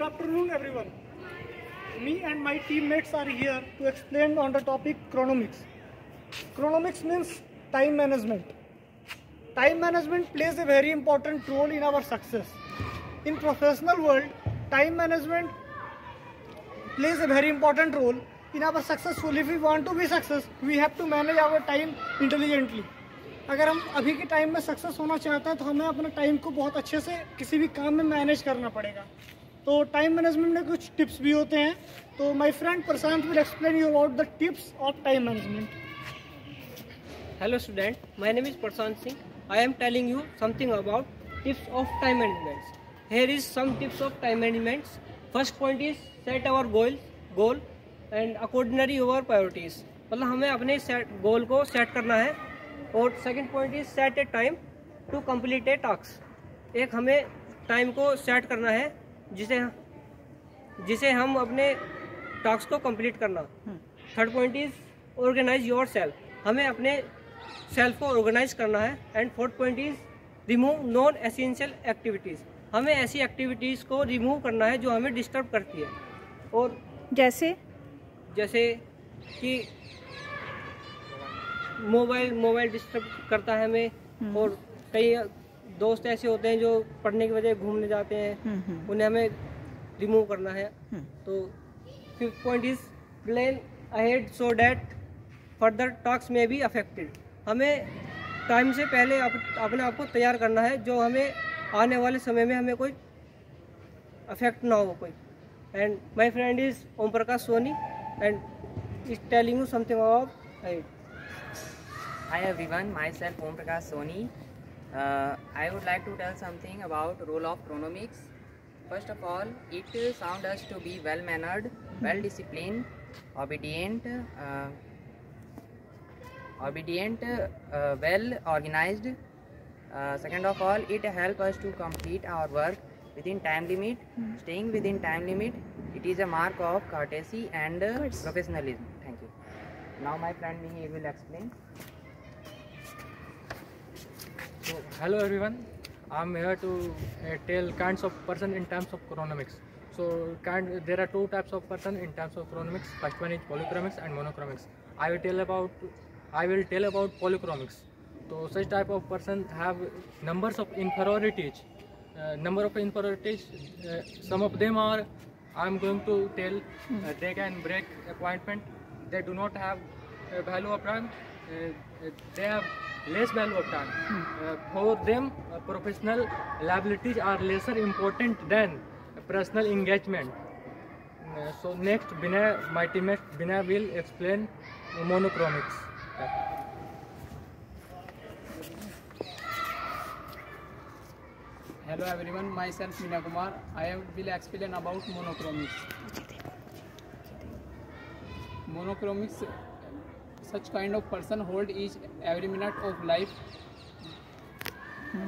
Good afternoon, everyone. Me and my teammates are here to explain on the topic chronomics. Chronomics means time management. Time management plays a very important role in our success. In professional world, time management plays a very important role in our successful. If we want to be success, we have to manage our time intelligently. अगर हम अभी के time में success होना चाहते हैं तो हमें अपने टाइम को बहुत अच्छे से किसी भी काम में मैनेज करना पड़ेगा. तो टाइम मैनेजमेंट में कुछ टिप्स भी होते हैं. तो my friend Prashant will explain you about the tips of time management. Hello student, my name is Prashant Singh. I am telling you something about tips of time management. Here is some tips of time management. First point is set our goal and accordingly your priorities. मतलब हमें अपने गोल को set करना है. और second point is set a time to complete a task. एक हमें time को सेट करना है जिसे हम अपने टास्क को कंप्लीट करना. Third point is organise your self. हमें अपने सेल्फ को ऑर्गेनाइज करना है. And fourth point is remove non essential activities. हमें ऐसी एक्टिविटीज़ को रिमूव करना है जो हमें डिस्टर्ब करती है. और जैसे कि मोबाइल डिस्टर्ब करता है हमें. और कई दोस्त ऐसे होते हैं जो पढ़ने की वजह घूमने जाते हैं, उन्हें हमें रिमूव करना है. तो fifth point is plan ahead so that further task में बी अफेक्टेड. हमें टाइम से पहले अपने आप को तैयार करना है जो हमें आने वाले समय में हमें कोई अफेक्ट ना हो कोई. And my friend is Om Prakash Soni and is telling you something about. Hi everyone, myself Om Prakash Soni. I would like to tell something about role of chronomics. First of all, it sounds us to be well mannered, well disciplined, obedient, well organized. Second of all, it helps us to complete our work within time limit. Staying within time limit, it is a mark of courtesy and professionalism. Thank you. Now my friend Mihir will explain. So, hello everyone, I'm here to tell kinds of person in terms of chronomics. So there are two types of person in terms of chronomics. First one is polychromics and monochromics. I will tell about polychromics. So such type of person have numbers of inferiorities. Some of them are, I'm going to tell, they can break appointment. They do not have a value of time. They have less value of time. For them, professional liabilities are lesser important than personal engagement. So next, my teammate Binay will explain monochromics. Hello everyone, myself Meena Kumar. I will explain about monochromics. Monochromics, such kind of person hold each every minute of life